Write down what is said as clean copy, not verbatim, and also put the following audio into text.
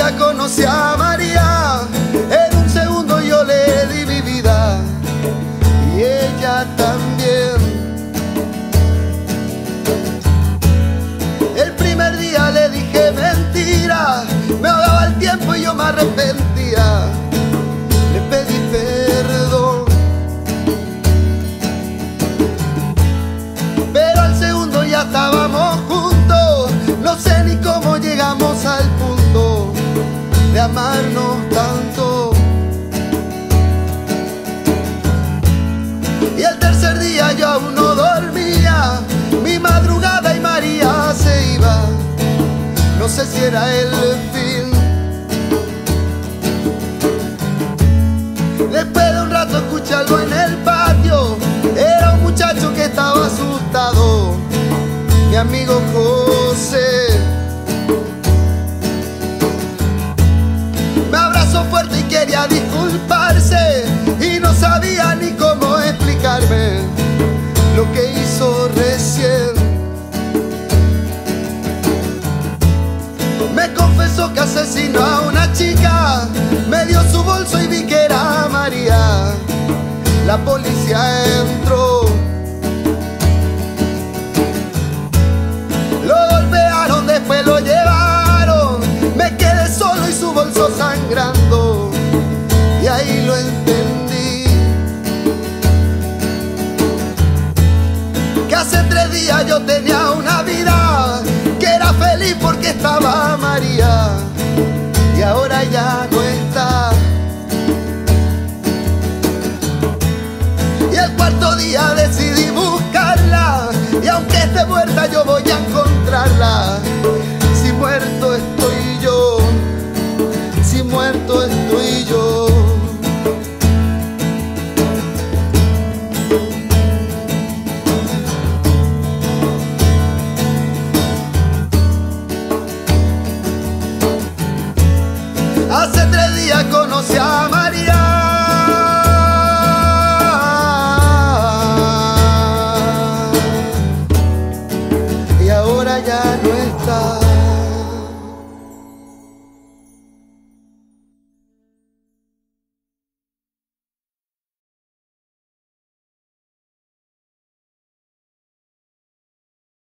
día conocí a María, en un segundo yo le di mi vida y ella también. El primer día le dije mentira, me ahogaba el tiempo y yo me arrepentía. Le pedí perdón, pero al segundo ya estábamos juntos. No sé ni cómo llegamos al punto de amarnos tanto. Y el tercer día yo aún no dormía, mi madrugada y María se iba. No sé si era el fin. Después de un rato escuché algo en el patio, era un muchacho que estaba asustado, mi amigo José. Me abrazó fuerte y quería disculparse y no sabía ni cómo explicarme lo que hizo recién. Me confesó que asesinó a una chica, me dio su bolso y vi que era María. La policía entró, lo golpearon, después lo llevaron. Me quedé solo y su bolso sangrando, y ahí lo entendí, que hace 3 días yo tenía una vida, que era feliz porque estaba María, y ahora ya no está. Y el cuarto día decidí buscarla, y aunque esté muerta yo voy a encontrarla. Si muerto estoy yo, si muerto estoy yo. Hace 3 días conocí a María, y ahora ya no.